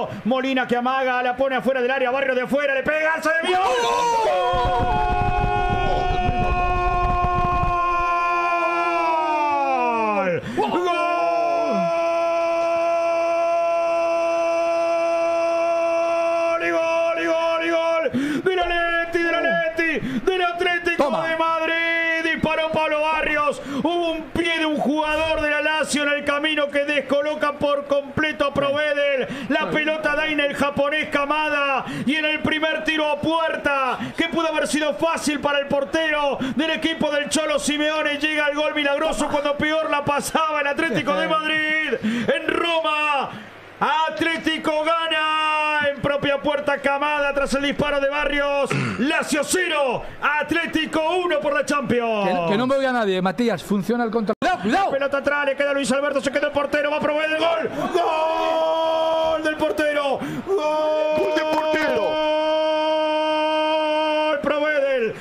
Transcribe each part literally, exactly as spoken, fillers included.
Barrio. Molina que amaga, la pone afuera del área. Barrio de afuera, le pega, se desvió. ¡Gol! ¡Gol! ¡Y gol, y gol, y gol! ¡Del Atleti, del Atleti! ¡Del Atlético Toma. de Madrid! Disparó Pablo Barrios. Hubo un pie de un jugador de la Lazio en el camino que descoloca por completo a Provedel. La pelota da en el japonés Kamada. Y en el primer tiro a puerta, que pudo haber sido fácil para el portero del equipo del Cholo Simeone, llega el gol milagroso cuando peor la pasaba el Atlético de Madrid. En Roma, Atlético gana en propia puerta Kamada tras el disparo de Barrios. Lazio cero, Atlético uno por la Champions. Que, que no me oiga nadie, Matías, funciona el control. ¡Cuidado, cuidado! Pelota atrás, le queda Luis Alberto, se queda el portero, va a proveer el gol. ¡Gol del portero! ¡Gol! ¡Gol del portero! ¡Gol! ¡Provedel!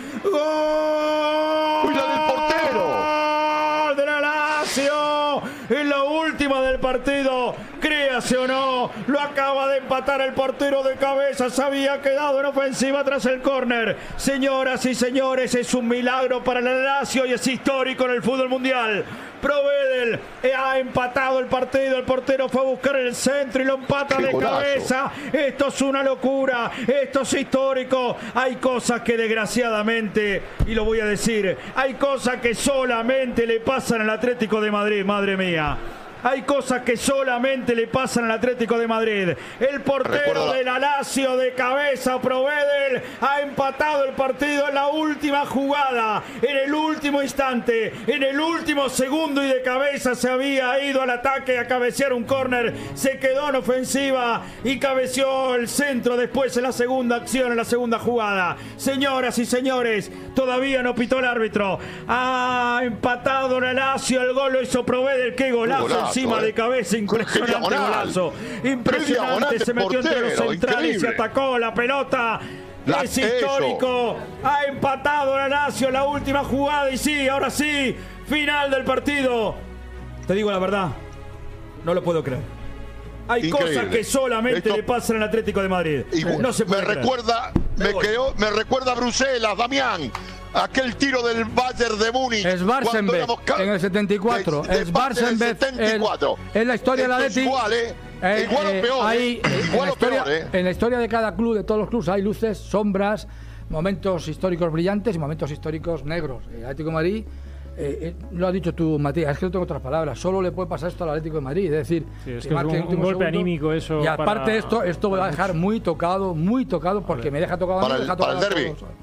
¡Gol! ¡Cuida del portero! ¡Gol de la Lazio! En la última del partido, créase o no, lo acaba de empatar el portero de cabeza. Se había quedado en ofensiva tras el córner. Señoras y señores, es un milagro para la Lazio y es histórico en el fútbol mundial. Provedel ha empatado el partido. El portero fue a buscar el centro y lo empata ¡Qué de golazo! cabeza. Esto es una locura. Esto es histórico. Hay cosas que desgraciadamente, y lo voy a decir, hay cosas que solamente le pasan al Atlético de Madrid. Madre mía. Hay cosas que solamente le pasan al Atlético de Madrid. El portero Recuerda. de la Lazio de cabeza, Provedel, ha empatado el partido en la última jugada, en el último instante, en el último segundo, y de cabeza se había ido al ataque a cabecear un córner. Se quedó en ofensiva y cabeceó el centro después en la segunda acción, en la segunda jugada. Señoras y señores, todavía no pitó el árbitro. Ha empatado la Lazio, el gol lo hizo Provedel. ¡Qué golazo! Golazo, Encima eh. de cabeza, impresionante diagonal. golazo. Qué Impresionante, diagonal se de metió entre los portero, centrales y increíble. atacó la pelota. La- es histórico. Ha empatado la Lazio en la última jugada y sí, ahora sí, final del partido. Te digo la verdad, no lo puedo creer. Hay Increíble. cosas que solamente Esto- le pasan al Atlético de Madrid. Y No se me puede creer. recuerda, me, Gol. quedó, me recuerda a Bruselas, Damián. Aquel tiro del Bayern de Múnich. Es cuando Barsenbeck éramos ca- en el setenta y cuatro. de- de Es Barsen en el Barsenbeck. setenta y cuatro. el- Es la historia del Esto es Atleti. igual, ¿eh? Eh, Igual eh, o peor. hay, ¿eh? en, la Igual o historia, peor, ¿eh? en la historia de cada club, de todos los clubes, hay luces, sombras, momentos históricos brillantes y momentos históricos negros. El Atlético de Madrid, eh, eh, lo has dicho tú, Matías, es que no tengo otras palabras. Solo le puede pasar esto al Atlético de Madrid. Es decir, Sí, es que que es marque un- el un último golpe segundo. anímico eso Y aparte para- esto, esto me va a dejar muy tocado, muy tocado, porque me deja tocado a mí, Para me el- deja para tocado el a derbi. todos.